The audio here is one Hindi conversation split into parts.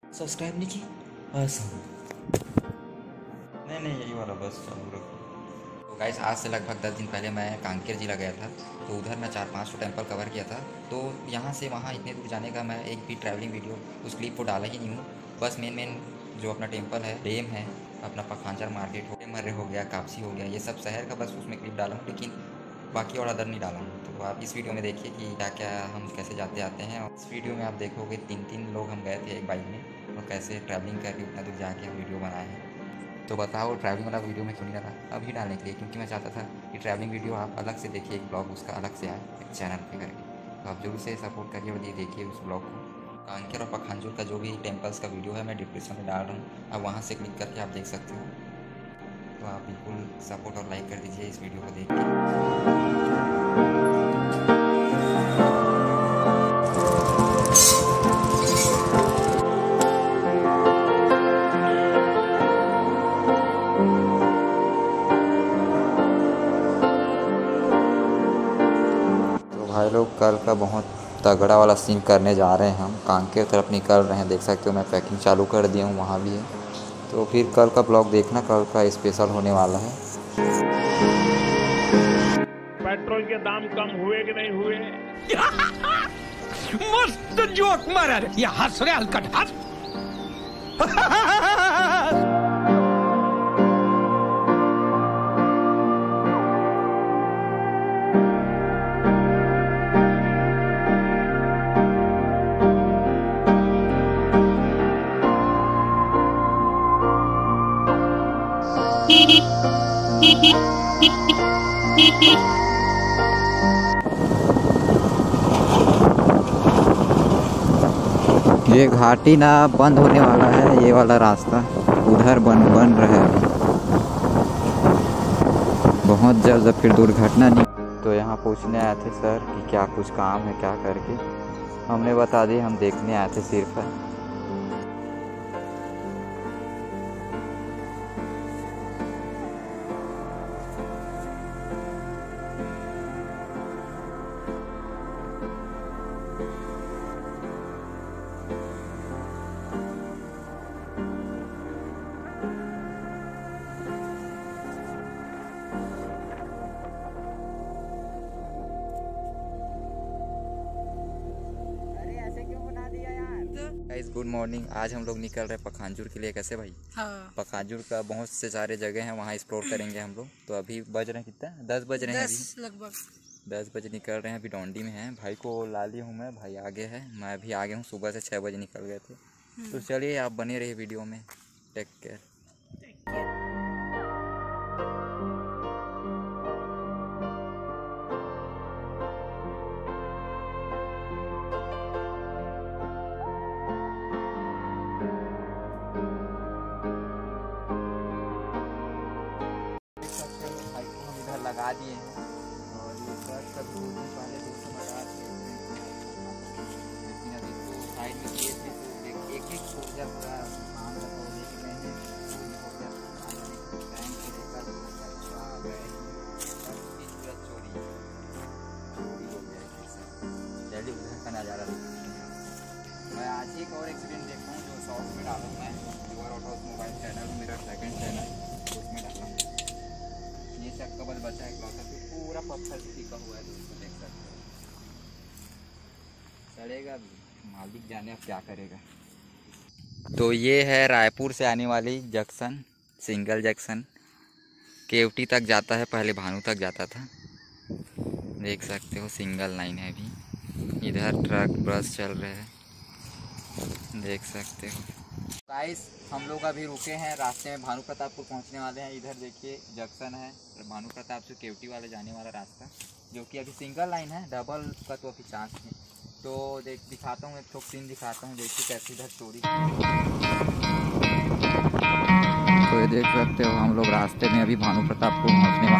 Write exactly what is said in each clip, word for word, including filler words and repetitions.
सब्सक्राइब नहीं की? आसान नहीं नहीं यही वाला बस चालू रखो। तो गाइस आज से लगभग दस दिन पहले मैं कांकेर जिला गया था, तो उधर मैं चार पांच तो टेम्पल कवर किया था। तो यहाँ से वहाँ इतने दूर जाने का मैं एक भी ट्रैवलिंग वीडियो उस क्लिप को डाला ही नहीं हूँ। बस मेन मेन जो अपना टेम्पल है, डेम है, अपना पखांजर मार्केट हो गया, मर्रे हो गया, कापसी हो गया, ये सब शहर का बस उसमें क्लिप डाला हूँ, लेकिन बाकी और अदर नहीं डाला हूँ। तो आप इस वीडियो में देखिए कि क्या क्या हम कैसे जाते आते हैं। और इस वीडियो में आप देखोगे तीन तीन लोग हम गए थे एक बाइक में, और कैसे ट्रैवलिंग करके उतना दूर जाके हम वीडियो बनाए हैं। तो बताओ ट्रैवलिंग वाला वीडियो में क्यों नहीं डाला अभी डालने के लिए, क्योंकि मैं चाहता था कि ट्रैवलिंग वीडियो आप अलग से देखिए, एक ब्लॉग उसका अलग से आए एक चैनल पे करके। तो आप जरूर से सपोर्ट करिए और ये देखिए उस ब्लॉग को। कांकेर और पखांजूर का जो भी टेम्पल्स का वीडियो है मैं डिस्क्रिप्शन में डाल रहा हूँ, आप वहाँ से क्लिक करके आप देख सकते हो। तो आप बिल्कुल सपोर्ट और लाइक कर दीजिए इस वीडियो को देख के। भाई लोग कल का बहुत तगड़ा वाला सीन करने जा रहे हैं हम। कांकेर तरफ निकल रहे हैं, देख सकते हो मैं पैकिंग चालू कर दिया हूँ, वहाँ भी है। तो फिर कल का ब्लॉग देखना, कल का स्पेशल होने वाला है। पेट्रोल के दाम कम हुए कि नहीं हुए? मस्त जोक मारा रे, ये हंस रहे हलकट हंस। ये घाटी ना बंद होने वाला है, ये वाला रास्ता उधर बन बन रहा है बहुत जल्द, फिर दुर्घटना नहीं। तो यहाँ पूछने आए थे सर कि क्या कुछ काम है क्या करके, हमने बता दी हम देखने आए थे सिर्फ। गाइस गुड मॉर्निंग, आज हम लोग निकल रहे हैं पखांजूर के लिए। कैसे भाई? हाँ। पखांजूर का बहुत से सारे जगह हैं, वहाँ एक्सप्लोर करेंगे हम लोग। तो अभी बज रहे हैं कितना, दस बज रहे हैं अभी लगभग दस बजे निकल रहे हैं। अभी डोंडी में हैं, भाई को ला ली हूँ मैं, भाई आगे है, मैं अभी आगे हूँ। सुबह से छः बजे निकल गए थे। तो चलिए आप बने रहिए वीडियो में, टेक केयर। लगा दिए हैं और ये सर सब पहले दोस्तों लगा दिए, लेकिन अभी तो साइड में दिए थे तो एक एक सोल्जर पूरा काम लेके गए हैं। बैंक से लेकर पूरा चोरी चोरी हो गया है। चलिए उधर का नज़ारा देखते हैं। मैं आज ही एक और एक्सीडेंट देखा हूँ जो शॉर्ट्स में डाला हूँ, मैं युवा ऑटोस मोबाइल चैनल मेरा सेकंड चैनल, उसमें डाला हूँ। ये चक्कबल बचा है क्लॉथ, पूरा पत्थर से टिका हुआ है, दोस्तों देख सकते हो। चलेगा भी, मालिक जाने अब क्या करेगा। तो ये है रायपुर से आने वाली जंक्शन, सिंगल जंक्शन। केवटी तक जाता है, पहले भानु तक जाता था, देख सकते हो सिंगल लाइन है अभी। इधर ट्रक बस चल रहे हैं, देख सकते हो। गाइस हम लोग अभी रुके हैं रास्ते में, भानु प्रतापपुर पहुंचने वाले हैं। इधर देखिए जंक्शन है, भानु प्रताप से केवटी वाले जाने वाला रास्ता, जो कि अभी सिंगल लाइन है, डबल का तो अभी चांस है। तो देख दिखाता हूँ, एक ठोक सीन दिखाता हूँ, देखिए कैसे इधर चोरी। तो ये देख सकते हो हम लोग रास्ते में अभी भानु प्रतापपुर पहुंचने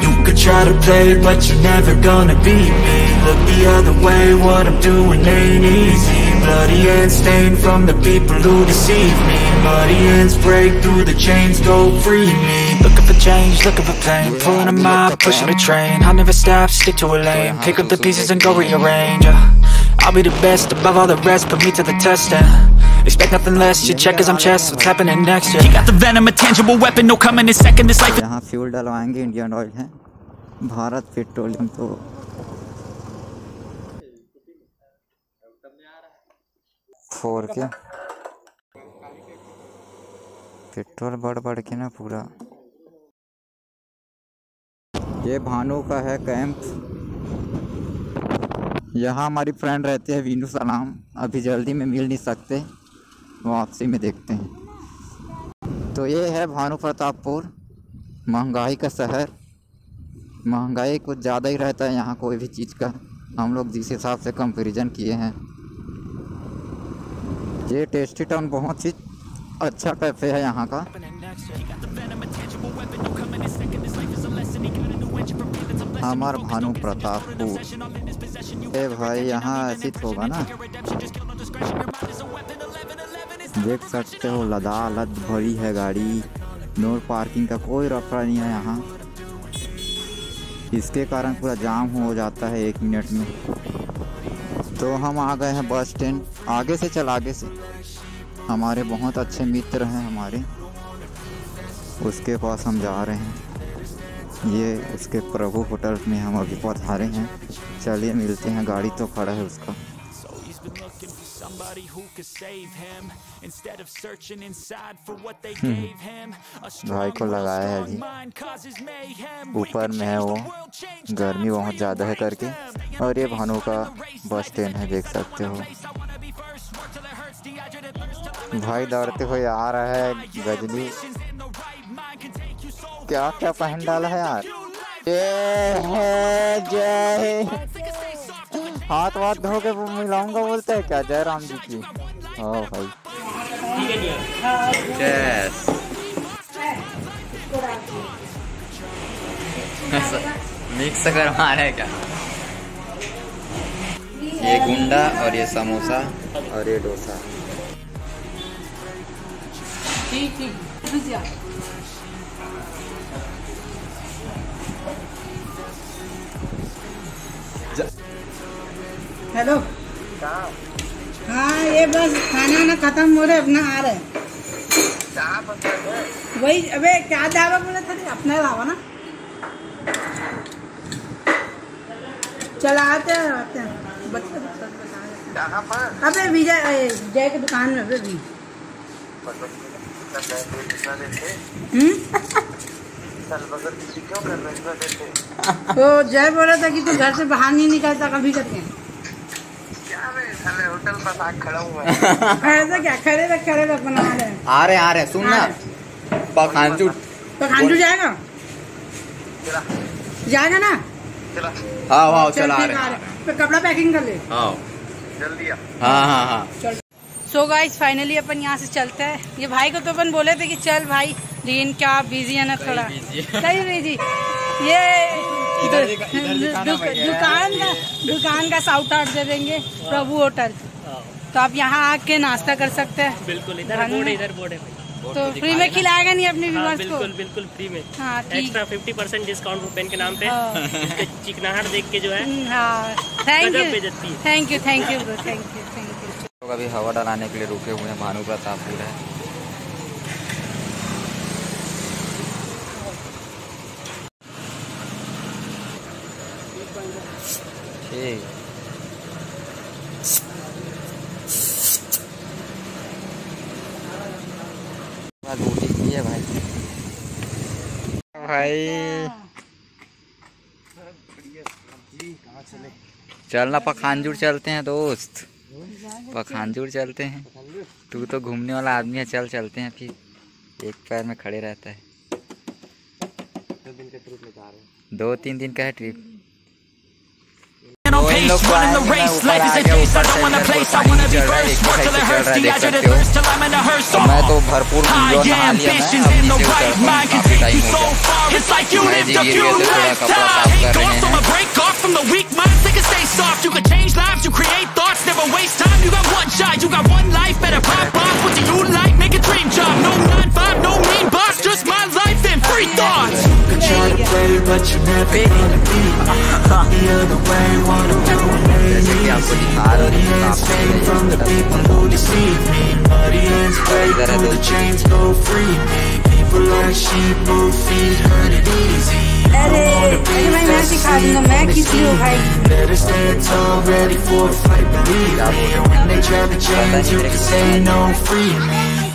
वाले हैं। bloody hands stained from the people who deceive me. Muddy hands break through the chains, go free me. Looking for change, looking for pain, pulling a mile, pushing a train. I'll never stop, stick to a lane, pick up the pieces and go rearrange. yeah. I'll be the best above all the rest, put me to the test and expect nothing less. You check as I'm chess, what's happening next? Yeah. You got the venom, a tangible weapon, no coming in second. This life. यहाँ फ्यूल डलवाएंगे, इंडियन ऑयल है, भारत पेट्रोलियम। तो फोर के पेट्रोल बढ़ बढ़ के ना पूरा। ये भानु का है कैंप। यहाँ हमारी फ्रेंड रहती है वीनू सलाम। अभी जल्दी में मिल नहीं सकते, वापसी में देखते हैं। तो ये है भानु प्रतापपुर, महंगाई का शहर। महंगाई कुछ ज़्यादा ही रहता है यहाँ कोई भी चीज़ का, हम लोग जिस हिसाब से कंपैरिजन किए हैं। ये टेस्टी टाउन बहुत ही अच्छा कैफ़े है यहाँ का। हमार भानु प्रतापपुर। ए भाई यहाँ ऐसी होगा ना, देख सकते हो लदालद भरी है गाड़ी। नो पार्किंग का कोई रफड़ा नहीं है यहाँ, इसके कारण पूरा जाम हो जाता है एक मिनट में। तो हम आ गए हैं बस स्टैंड। आगे से चल, आगे से हमारे बहुत अच्छे मित्र हैं हमारे, उसके पास हम जा रहे हैं। ये उसके प्रभु होटल में हम अभी पधारे हैं। चलिए मिलते हैं, गाड़ी तो खड़ा है उसका। भाई को लगाया है जी, ऊपर में है वो, गर्मी बहुत ज़्यादा है करके। और ये भानु का बस स्टैंड है, देख सकते हो। भाई दौड़ते हुए आ रहा है गजनी। क्या क्या पहन डाला है यार। जय जय, हाथ वाथ धो के मिलाऊंगा बोलते हैं क्या जय राम जी की। ओ भाई मिक्स करवा रहे क्या। ये गुंडा और ये समोसा और ये डोसा। हेलो, हाँ ये बस खाना ना खत्म हो रहा है, अपना आ रहा है। वही अबे क्या ढाबा बोले थे, अपना ढाबा ना। चला आते हैं आते हैं बच्चे कहाँ पर? अबे विजय जय की दुकान में। अबे भी तो जय बोला था कि तू घर से बाहर नहीं निकलता कभी करके। होटल पर खड़ा हुआ है। ऐसा क्या खड़े रख खड़े रख बना रहे। आ रहे आ रहे सुन ना, पखानजूर पखानजूर जाएगा जाएगा ना। हाँ हाँ चल आ रहे। तो कपड़ा पैकिंग कर ले। हाँ जल्दी। हाँ हाँ हाँ। सो गाइस फाइनली अपन यहाँ से चलते हैं। ये भाई को तो अपन बोले थे कि चल भाई, लेकिन क्या बिजी है ना थोड़ा, कहीं बिजी। ये दुकान का दुकान का साउट आउट दे देंगे, प्रभु होटल। तो आप यहाँ आके नाश्ता कर सकते हैं। बिल्कुल, इधर बोर्ड है, इधर बोर्ड है। तो फ्री में खिलाएगा नहीं अपने व्यूअर्स को? बिल्कुल बिल्कुल फ्री में। हाँ extra fifty percent discount pen के नाम पे। इसके चिकनाहट देख के जो है। हाँ thank you thank you thank you thank you thank you. अभी हवा डलाने के लिए रुके हुए हैं। भानु प्रतापपुर है। ठीक रोटी की है भाई। भाई चलना पखानजूर चलते हैं दोस्त, पखानजूर चलते हैं। तू तो घूमने वाला आदमी है, चल चलते हैं। फिर एक पैर में खड़े रहता है। दो दिन का ट्रिप लगा रहे, दो तीन दिन का है trip. running the race, life is a chase, I don't wanna place, I wanna be first, work till it hurts, dehydrated thirst till I'm in a hearse. So high ambitions in the right mind can take you so far. It's like you lived a few lifetimes. Hate thoughts, I'ma break off from the weak minds, they can stay soft. You can change lives, you create thoughts, never never waste time. You got one shot, you got one life, better pop off. What do you like? Make a dream job. No nine five, no mean boss, just my life and free thoughts. You can try to play, but you're never gonna beat me. The other way, wanna ruin me. Bloody hands fade from the people who deceive me. Bloody hands break through the chains, go free me. People like sheep move feet, hurt it easy. अरे अरे भाई मैं सिखा दूंगा, मैं किसी हूँ भाई. Better stand tall, ready for a fight, believe me. When they try to change, you can say no, free me.